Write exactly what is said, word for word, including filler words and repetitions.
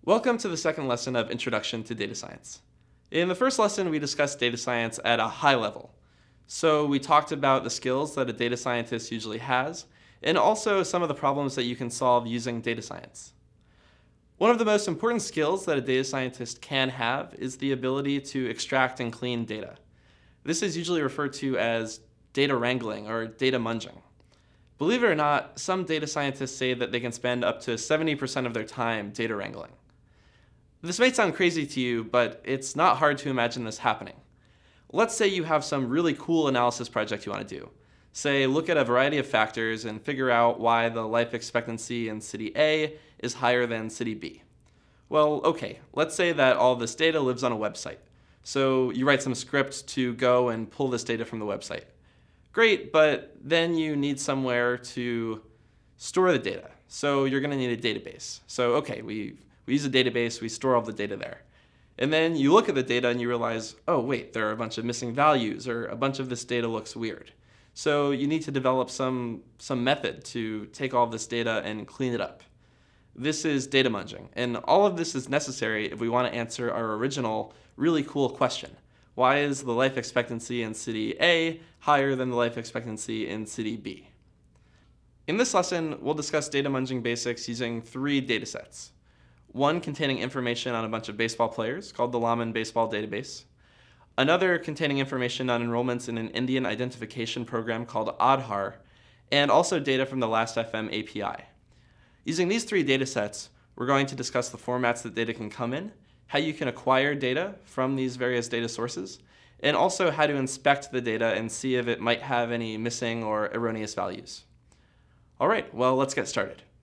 Welcome to the second lesson of Introduction to Data Science. In the first lesson, we discussed data science at a high level. So we talked about the skills that a data scientist usually has, and also some of the problems that you can solve using data science. One of the most important skills that a data scientist can have is the ability to extract and clean data. This is usually referred to as data wrangling or data munging. Believe it or not, some data scientists say that they can spend up to seventy percent of their time data wrangling. This may sound crazy to you, but it's not hard to imagine this happening. Let's say you have some really cool analysis project you want to do. Say, look at a variety of factors and figure out why the life expectancy in city A is higher than city B. Well, okay, let's say that all this data lives on a website. So you write some script to go and pull this data from the website. Great, but then you need somewhere to store the data. So you're going to need a database. So okay, we We use a database, we store all the data there. And then you look at the data and you realize, oh wait, there are a bunch of missing values, or a bunch of this data looks weird. So you need to develop some, some method to take all of this data and clean it up. This is data munging, and all of this is necessary if we want to answer our original really cool question. Why is the life expectancy in city A higher than the life expectancy in city B? In this lesson, we'll discuss data munging basics using three data sets. One containing information on a bunch of baseball players, called the Laman Baseball Database. Another containing information on enrollments in an Indian identification program called Aadhaar, and also data from the Last F M A P I. Using these three data sets, we're going to discuss the formats that data can come in, how you can acquire data from these various data sources, and also how to inspect the data and see if it might have any missing or erroneous values. All right, well, let's get started.